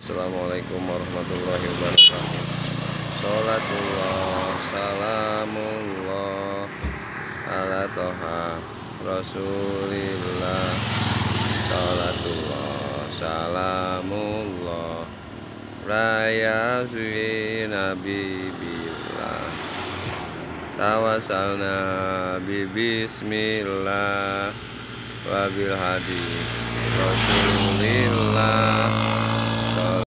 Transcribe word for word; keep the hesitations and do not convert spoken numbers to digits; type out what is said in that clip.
Assalamualaikum warahmatullahi wabarakatuh. Salatullah salamullah ala toha rasulillah. Salatullah salamullah raya suwi nabi billah. Tawasalna bi bismillah wabil hadis rasulillah.